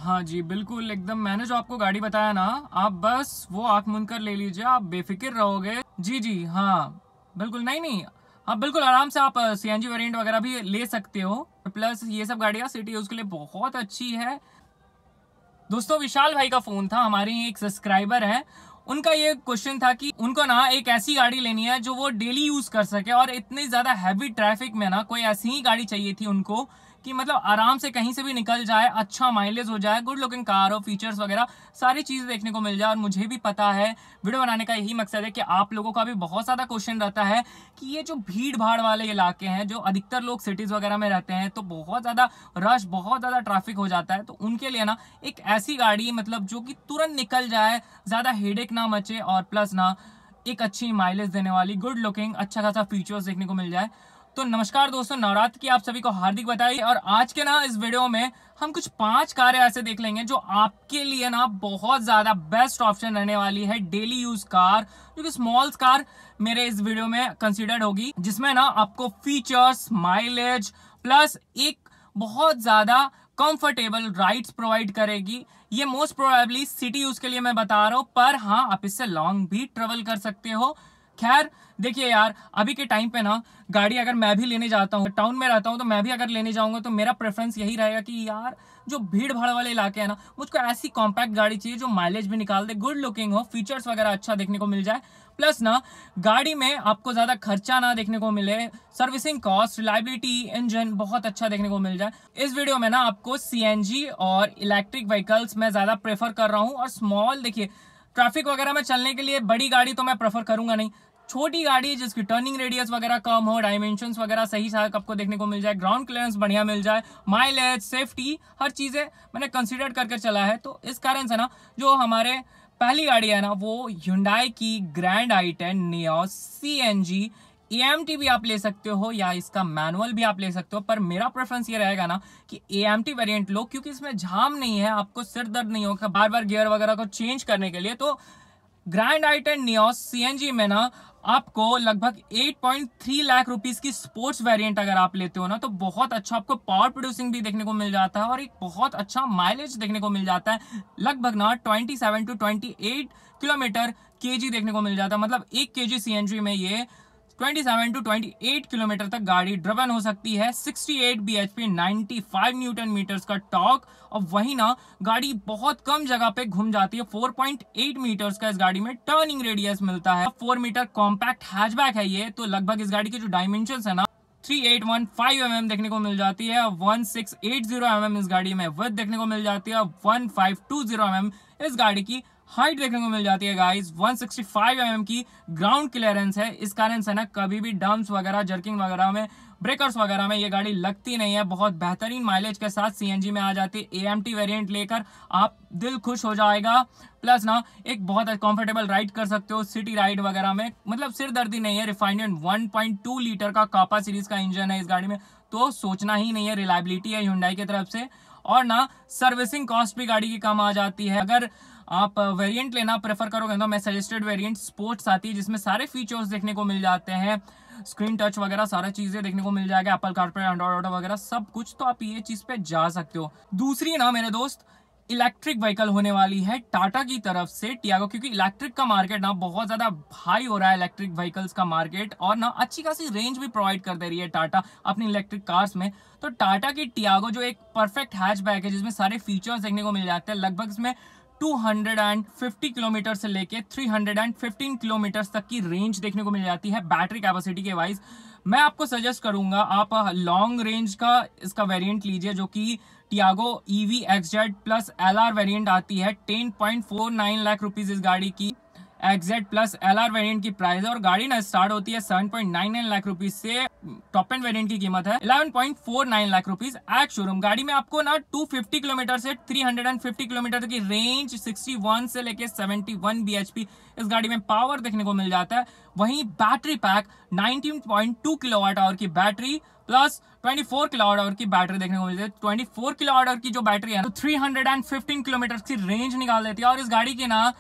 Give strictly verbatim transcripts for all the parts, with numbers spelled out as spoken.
हाँ जी, बिल्कुल एकदम मैंने जो आपको गाड़ी बताया ना, आप बस वो आंख मूंद कर ले लीजिए, आप बेफिक्र रहोगे। जी जी हाँ, बिल्कुल। नहीं नहीं, आप बिल्कुल आराम से आप सीएनजी वेरिएंट वगैरह भी ले सकते हो। प्लस ये सब गाड़ियाँ सिटी यूज के लिए बहुत अच्छी है। दोस्तों, विशाल भाई का फोन था, हमारे एक सब्सक्राइबर है, उनका ये क्वेश्चन था कि उनको ना एक ऐसी गाड़ी लेनी है जो वो डेली यूज कर सके, और इतनी ज्यादा हैवी ट्रैफिक में ना कोई ऐसी ही गाड़ी चाहिए थी उनको कि मतलब आराम से कहीं से भी निकल जाए, अच्छा माइलेज हो जाए, गुड लुकिंग कार हो, फीचर्स वगैरह सारी चीजें देखने को मिल जाए। और मुझे भी पता है, वीडियो बनाने का यही मकसद है कि आप लोगों का भी बहुत ज्यादा क्वेश्चन रहता है कि ये जो भीड़ भाड़ वाले इलाके हैं, जो अधिकतर लोग सिटीज वगैरह में रहते हैं, तो बहुत ज्यादा रश, बहुत ज्यादा ट्रैफिक हो जाता है, तो उनके लिए ना एक ऐसी गाड़ी मतलब जो कि तुरंत निकल जाए, ज्यादा हेडेक ना मचे, और प्लस ना एक अच्छी माइलेज देने वाली, गुड लुकिंग, अच्छा खासा फीचर्स देखने को मिल जाए। तो नमस्कार दोस्तों, नवरात्र की आप सभी को हार्दिक बधाई। और आज के ना इस वीडियो में हम कुछ पांच कारें ऐसे देख लेंगे जो आपके लिए ना बहुत ज्यादा बेस्ट ऑप्शन रहने वाली है, डेली यूज कार, जो कि स्मॉल कार मेरे इस वीडियो में कंसीडर्ड होगी, जिसमें ना आपको फीचर्स, माइलेज प्लस एक बहुत ज्यादा कंफर्टेबल राइड्स प्रोवाइड करेगी। ये मोस्ट प्रोबेबली सिटी यूज के लिए मैं बता रहा हूं, पर हाँ आप इससे लॉन्ग भी ट्रेवल कर सकते हो। खैर देखिए यार, अभी के टाइम पे ना गाड़ी अगर मैं भी लेने जाता हूँ, टाउन में रहता हूँ, तो मैं भी अगर लेने जाऊंगा तो मेरा प्रेफरेंस यही रहेगा कि यार जो भीड़ भाड़ वाले इलाके हैं ना, मुझको ऐसी कॉम्पैक्ट गाड़ी चाहिए जो माइलेज भी निकाल दे, गुड लुकिंग हो, फीचर्स वगैरह अच्छा देखने को मिल जाए, प्लस ना गाड़ी में आपको ज्यादा खर्चा ना देखने को मिले, सर्विसिंग कॉस्ट, रिलायबिलिटी, इंजन बहुत अच्छा देखने को मिल जाए। इस वीडियो में ना आपको सीएनजी और इलेक्ट्रिक व्हीकल्स मैं ज्यादा प्रेफर कर रहा हूँ। और स्मॉल देखिए, ट्रैफिक वगैरह में चलने के लिए बड़ी गाड़ी तो मैं प्रेफर करूंगा नहीं, छोटी गाड़ी जिसकी टर्निंग रेडियस वगैरह कम हो, डायमेंशंस वगैरह सही साथ आपको देखने को मिल जाए, ग्राउंड क्लियरेंस बढ़िया मिल जाए, माइलेज, सेफ्टी, हर चीजें मैंने कंसीडर करके चला है। तो इस कारण से ना जो हमारे पहली गाड़ी है ना, वो Hyundai की grand i ten Nios CNG. AMT भी आप ले सकते हो या इसका मैनुअल भी आप ले सकते हो, पर मेरा प्रेफरेंस ये रहेगा ना कि एएमटी वेरिएंट लो, क्योंकि इसमें झाम नहीं है, आपको सिर दर्द नहीं होगा बार बार गियर वगैरह को चेंज करने के लिए। तो grand i ten Nios CNG में ना आपको लगभग आठ पॉइंट तीन लाख रुपीस की स्पोर्ट्स वेरिएंट अगर आप लेते हो ना, तो बहुत अच्छा आपको पावर प्रोड्यूसिंग भी देखने को मिल जाता है, और एक बहुत अच्छा माइलेज देखने को मिल जाता है। लगभग ना सत्ताईस टू अट्ठाईस किलोमीटर केजी देखने को मिल जाता है, मतलब एक केजी सीएनजी में ये सत्ताईस टू अट्ठाईस किलोमीटर तक गाड़ी ड्रिवन हो सकती है। अड़सठ बीएचपी, पचानवे न्यूटन मीटर्स का टॉर्क, और वही ना गाड़ी बहुत कम जगह पे घूम जाती है। चार पॉइंट आठ मीटर्स का इस गाड़ी में टर्निंग रेडियस मिलता है। चार मीटर कॉम्पैक्ट हैचबैक है ये, तो लगभग इस गाड़ी के जो डायमेंशंस है ना, three eight one five m m देखने को मिल जाती है, one six eight zero m m इस गाड़ी में विड्थ देखने को मिल जाती है, one five two zero m m इस गाड़ी की हाइट देखने को मिल जाती है guys, one sixty five m m की ग्राउंड क्लियरेंस है। इस कारण से ना कभी भी डम्प्स वगैरह, जर्किंग वगैरह में, ब्रेकर्स वगैरह में ये गाड़ी लगती नहीं है। बहुत बेहतरीन माइलेज के साथ सीएनजी में आ जाती है। एएमटी वेरिएंट लेकर आप दिल खुश हो जाएगा, प्लस ना एक बहुत कंफर्टेबल राइड कर सकते हो सिटी राइड वगैरह में, मतलब सिर दर्दी नहीं है। Refined one point two litre का कापा सीरीज का इंजन है इस गाड़ी में, तो सोचना ही नहीं है। रिलायबिलिटी है Hyundai की तरफ से, और ना सर्विसिंग कॉस्ट भी गाड़ी की कम आ जाती है। अगर आप वेरिएंट लेना प्रेफर करोगे तो मैं सजेस्टेड वेरिएंट स्पोर्ट्स आती है, जिसमें सारे फीचर्स देखने को मिल जाते हैं, स्क्रीन टच वगैरह सारा चीजें देखने को मिल जाएगा, एप्पल कारप्ले, एंड्रॉइड ऑटो वगैरह सब कुछ, तो आप ये चीज पे जा सकते हो। दूसरी ना मेरे दोस्त इलेक्ट्रिक व्हीकल होने वाली है टाटा की तरफ से टियागो, क्योंकि इलेक्ट्रिक का मार्केट ना बहुत ज्यादा हाई हो रहा है, इलेक्ट्रिक व्हीकल्स का मार्केट, और ना अच्छी खासी रेंज भी प्रोवाइड कर दे रही है टाटा अपनी इलेक्ट्रिक कार्स में। तो टाटा की टियागो जो एक परफेक्ट हैचबैक है, जिसमें सारे फीचर्स देखने को मिल जाते हैं, लगभग इसमें दो सौ पचास किलोमीटर से लेके तीन सौ पंद्रह किलोमीटर तक की रेंज देखने को मिल जाती है बैटरी कैपेसिटी के वाइज। मैं आपको सजेस्ट करूंगा आप लॉन्ग रेंज का इसका वेरिएंट लीजिए, जो कि Tiago EV XZ plus LR variant आती है। Ten point four nine lakh rupees इस गाड़ी की एक्सजेड प्लस एलआर वेरिएंट की प्राइस है, और गाड़ी ना स्टार्ट होती है seven point nine nine lakh rupees से। टॉप एंड वेरिएंट की कीमत है eleven point four nine lakh rupees ex showroom. गाड़ी में आपको ना टू फिफ्टी किलोमीटर से तीन सौ पचास किलोमीटर की रेंज, इकसठ से लेके इकहत्तर बीएचपी इस गाड़ी में पावर देखने को मिल जाता है। वहीं battery pack nineteen point two kilowatt hour की बैटरी प्लस चौबीस किलोवाट आवर की बैटरी देखने को मिलती है। चौबीस किलोवाट आवर की जो बैटरी है तो तीन सौ पंद्रह किलोमीटर की रेंज निकाल देती है, और इस गाड़ी की ना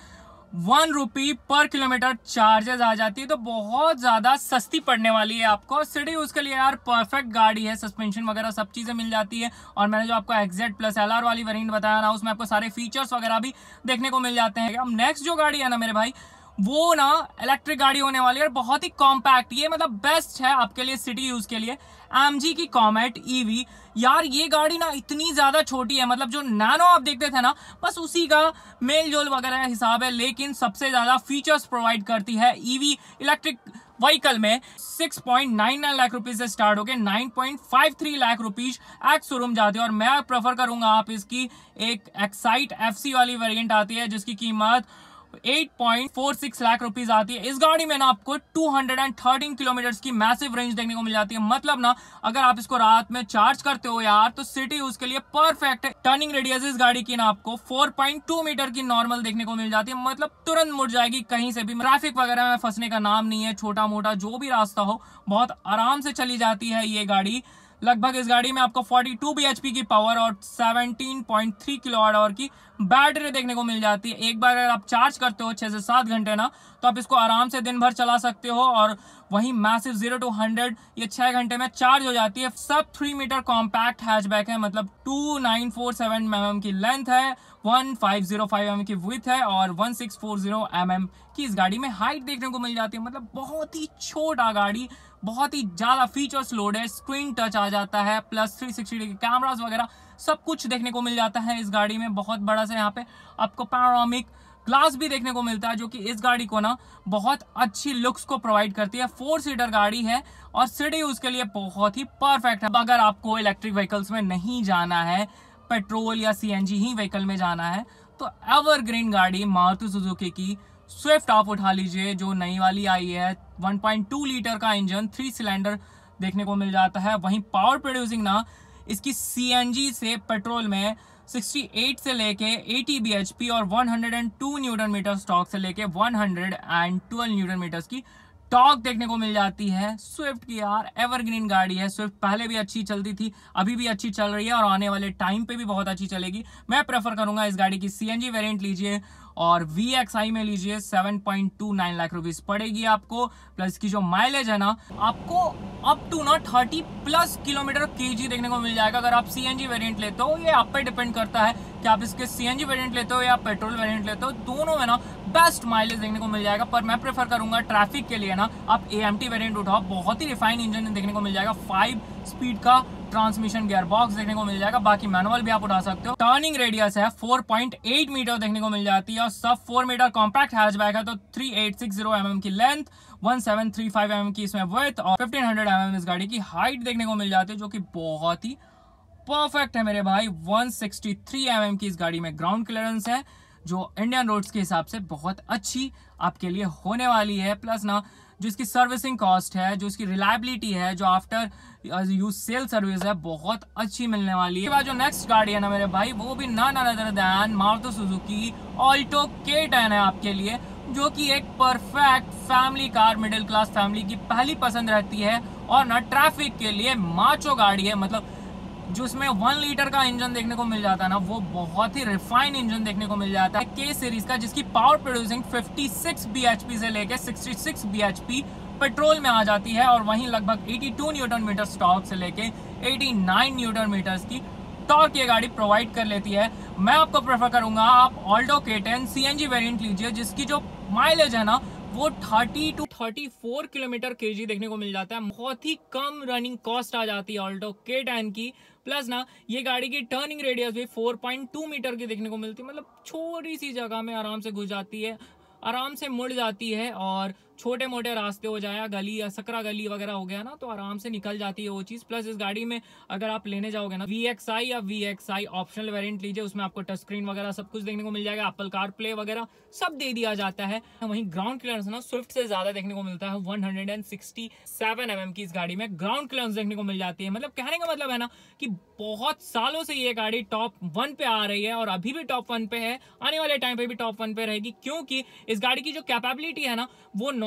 वन रुपी पर किलोमीटर चार्जेस आ जाती है, तो बहुत ज्यादा सस्ती पड़ने वाली है आपको। सिटी यूज के लिए यार परफेक्ट गाड़ी है, सस्पेंशन वगैरह सब चीजें मिल जाती है। और मैंने जो आपको एक्जेड प्लस एलआर वाली वेरिएंट बताया ना, उसमें आपको सारे फीचर्स वगैरह भी देखने को मिल जाते हैं। अब नेक्स्ट जो गाड़ी है ना मेरे भाई, वो ना इलेक्ट्रिक गाड़ी होने वाली है, बहुत ही कॉम्पैक्ट, ये मतलब बेस्ट है आपके लिए सिटी यूज के लिए। एमजी की कॉमेट ईवी, यार ये गाड़ी ना इतनी ज्यादा छोटी है, मतलब जो नैनो आप देखते थे ना, बस उसी का मेल जोल वगैरह हिसाब है, लेकिन सबसे ज्यादा फीचर्स प्रोवाइड करती है ईवी इलेक्ट्रिक व्हीकल में। Six point nine nine lakh rupees से स्टार्ट होकर nine point five three lakh rupees ex showroom जाती है। और मैं प्रेफर करूंगा आप इसकी एक एक्साइट एफसी वाली वेरिएंट आती है, जिसकी कीमत eight point four six lakh rupees आती है। इस गाड़ी में ना आपको टू हंड्रेड थर्टीन किलोमीटर की मैसिव रेंज देखने को मिल जाती है। मतलब ना अगर आप इसको रात में चार्ज करते हो यार, तो सिटी यूज के लिए परफेक्ट है। टर्निंग रेडियस इस गाड़ी की ना आपको फोर पॉइंट टू मीटर की नॉर्मल देखने को मिल जाती है, मतलब तुरंत मुड़ जाएगी कहीं से भी। ट्रैफिक वगैरह में फंसने का नाम नहीं है, छोटा मोटा जो भी रास्ता हो बहुत आराम से चली जाती है ये गाड़ी। लगभग इस गाड़ी में आपको फोर्टी टू बीएचपी की पावर और seventeen point three kilowatt hour की बैटरी देखने को मिल जाती है। एक बार अगर आप चार्ज करते हो छह से सात घंटे ना, तो आप इसको आराम से दिन भर चला सकते हो। और वहीं मैसिव जीरो टू हंड्रेड ये छह घंटे में चार्ज हो जाती है। सब थ्री मीटर कॉम्पैक्ट हैचबैक है, मतलब two nine four seven m m की लेंथ है, one five zero five m m की विड्थ है और one six four zero m m की इस गाड़ी में हाइट देखने को मिल जाती है। मतलब बहुत ही छोटा गाड़ी, बहुत ही ज्यादा फीचर्स लोड है, स्क्रीन टच आ जाता है, plus three sixty degree cameras वगैरह सब कुछ देखने को मिल जाता है इस गाड़ी में। बहुत बड़ा सा यहाँ पे आपको पैनोरामिक ग्लास भी देखने को मिलता है, जो कि इस गाड़ी को ना बहुत अच्छी लुक्स को प्रोवाइड करती है। फोर सीटर गाड़ी है और सिटी यूज के लिए बहुत ही परफेक्ट है। अगर आपको इलेक्ट्रिक व्हीकल्स में नहीं जाना है, पेट्रोल या सीएनजी ही व्हीकल में जाना है, तो एवरग्रीन गाड़ी मारुति सुजुकी की स्विफ्ट आप उठा लीजिए, जो नई वाली आई है। वन पॉइंट टू लीटर का इंजन, थ्री सिलेंडर देखने को मिल जाता है। वहीं पावर प्रोड्यूसिंग ना इसकी सीएनजी से पेट्रोल में सिक्सटी एट से लेके एटी बीएचपी और one hundred two newton metre स्टॉक से लेके one hundred twelve newton metres की टॉर्क देखने को मिल जाती है स्विफ्ट की। यार एवरग्रीन गाड़ी है। स्विफ्ट पहले भी अच्छी चलती थी, अभी भी अच्छी चल रही है और आने वाले टाइम पे भी बहुत अच्छी चलेगी। मैं प्रेफर करूंगा इस गाड़ी की सीएनजी वेरिएंट लीजिए और वी एक्स आई में लीजिए। Seven point two nine lakh rupees पड़ेगी आपको। प्लस की जो माइलेज है ना, आपको अप टू ना थर्टी प्लस किलोमीटर केजी देखने को मिल जाएगा अगर आप सीएनजी वेरिएंट लेते हो। ये आप पे डिपेंड करता है कि आप इसके सीएनजी वेरिएंट लेते हो या पेट्रोल वेरिएंट लेते हो, दोनों में ना बेस्ट माइलेज देखने को मिल जाएगा। पर मैं प्रेफर करूंगा ट्रैफिक के लिए ना आप एएमटी वेरिएंट उठाओ, बहुत ही रिफाइन इंजन देखने को मिल जाएगा। फाइव स्पीड का ट्रांसमिशन गियर बॉक्स देखने को मिल जाएगा, बाकी मैनुअल भी आप उठा सकते हो। टर्निंग रेडियस है फोर पॉइंट एट मीटर देखने को मिल जाती है और सब फोर मीटर कॉम्पैक्ट हैचबैक है, तो three eight six zero m m की length, one seven three five m m की इसमें विड्थ और फिफ्टीन हंड्रेड एम एम इस गाड़ी की हाइट देखने को मिल जाती है, जो कि बहुत ही परफेक्ट है मेरे भाई। One sixty three m m की इस गाड़ी में ग्राउंड क्लियरेंस है, जो इंडियन रोड्स के हिसाब से बहुत अच्छी आपके लिए होने वाली है। प्लस ना जो इसकी सर्विसिंग कॉस्ट है, जो इसकी रिलायबिलिटी है, जो आफ्टर यूज सेल सर्विस है, बहुत अच्छी मिलने वाली है। इसके बाद जो नेक्स्ट गाड़ी है ना मेरे भाई, वो भी ना other than Maruti Suzuki Alto K ten है आपके लिए, जो कि एक perfect family car, middle class family की पहली पसंद रहती है और ना ट्रैफिक के लिए माचो गाड़ी है। मतलब जो इसमें वन लीटर का इंजन देखने को मिल जाता है ना, वो बहुत ही रिफाइन इंजन देखने को मिल जाता है के सीरीज का, जिसकी power producing fifty six BHP से लेके सिक्सटी सिक्स बीएचपी पेट्रोल में आ जाती है और वहीं लगभग एटी टू न्यूटन मीटर स्टॉक से लेके एटी नाइन न्यूटन मीटर्स की टॉर्क ये गाड़ी प्रोवाइड कर लेती है। मैं आपको प्रेफर करूंगा आप Alto K ten CNG variant लीजिए, जिसकी जो माइलेज है ना वो thirty two thirty four kilometre kg देखने को मिल जाता है। बहुत ही कम रनिंग कॉस्ट आ जाती है ऑल्टो के टेन की। प्लस ना ये गाड़ी की टर्निंग रेडियस भी फोर पॉइंट टू मीटर की देखने को मिलती है, मतलब छोटी सी जगह में आराम से घुस जाती है, आराम से मुड़ जाती है। और छोटे मोटे रास्ते हो जाए, गली या सकरा गली वगैरह हो गया ना, तो आराम से निकल जाती है वो चीज़। प्लस इस गाड़ी में अगर आप लेने जाओगे ना वी एक्स आई या V X I optional variant लीजिए, उसमें आपको टच स्क्रीन वगैरह सब कुछ देखने को मिल जाएगा, एप्पल कार प्ले वगैरह सब दे दिया जाता है। वहीं ग्राउंड क्लियरेंस ना स्विफ्ट से ज्यादा देखने को मिलता है, one hundred sixty seven m m की इस गाड़ी में ग्राउंड क्लियरेंस देखने को मिल जाती है। मतलब कहने का मतलब है ना कि बहुत सालों से ये गाड़ी टॉप वन पे आ रही है और अभी भी टॉप वन पे है, आने वाले टाइम पे भी टॉप वन पे रहेगी, क्योंकि इस गाड़ी की जो कैपेबिलिटी है ना वो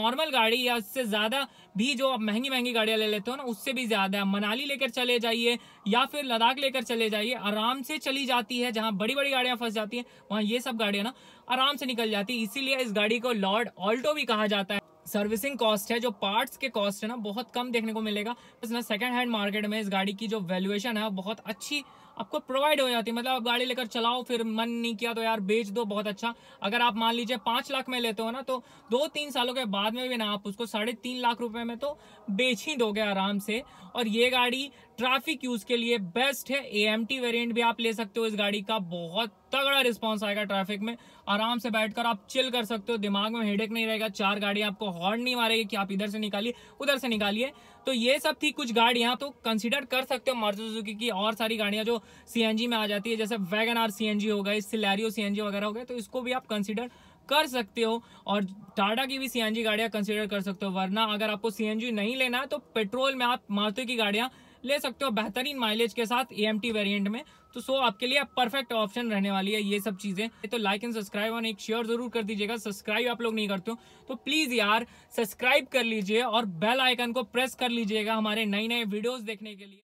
नॉर्मल गाड़ी या उससे ज्यादा भी जो आप महंगी महंगी गाड़ियां ले लेते हो ना, उससे भी ज्यादा है। मनाली लेकर चले जाइए या फिर लद्दाख लेकर चले जाइए, आराम से चली जाती है। जहां बड़ी बड़ी गाड़ियां फंस जाती हैं वहां ये सब गाड़ियां ना आराम से निकल जाती है। इसीलिए इस गाड़ी को लॉर्ड ऑल्टो भी कहा जाता है। सर्विसिंग कॉस्ट है, जो पार्ट्स के कॉस्ट है ना, बहुत कम देखने को मिलेगा। इसमें सेकंड हैंड मार्केट में इस गाड़ी की जो वैल्यूएशन है बहुत अच्छी आपको प्रोवाइड हो जाती है। मतलब आप गाड़ी लेकर चलाओ, फिर मन नहीं किया तो यार बेच दो, बहुत अच्छा। अगर आप मान लीजिए पांच लाख में लेते हो ना, तो दो तीन सालों के बाद में भी ना आप उसको साढ़े तीन लाख रुपए में तो बेच ही दोगे आराम से। और ये गाड़ी ट्रैफिक यूज के लिए बेस्ट है। एएमटी वेरिएंट भी आप ले सकते हो इस गाड़ी का, बहुत तगड़ा रिस्पॉन्स आएगा ट्रैफिक में। आराम से बैठकर आप चिल कर सकते हो, दिमाग में हेडेक नहीं रहेगा। चार गाड़ियां आपको हॉर्न नहीं मारेगी कि आप इधर से निकालिए उधर से निकालिए। तो ये सब थी कुछ गाड़ियां, तो कंसीडर कर सकते हो मारुति सुजुकी की और सारी गाड़ियां जो सीएनजी में आ जाती है, जैसे वैगन आर सीएनजी हो गई, सिलेरियो सीएनजी वगैरह हो गए, तो इसको भी आप कंसीडर कर सकते हो। और टाटा की भी सीएनजी गाड़ियां कंसीडर कर सकते हो। वरना अगर आपको सीएनजी नहीं लेना है तो पेट्रोल में आप मारुति की गाड़ियां ले सकते हो बेहतरीन माइलेज के साथ एएमटी वेरिएंट में। तो सो आपके लिए परफेक्ट ऑप्शन रहने वाली है ये सब चीजें। तो लाइक एंड सब्सक्राइब और एक शेयर जरूर कर दीजिएगा। सब्सक्राइब आप लोग नहीं करते हो तो प्लीज यार सब्सक्राइब कर लीजिए और बेल आइकन को प्रेस कर लीजिएगा हमारे नए नए वीडियोस देखने के लिए।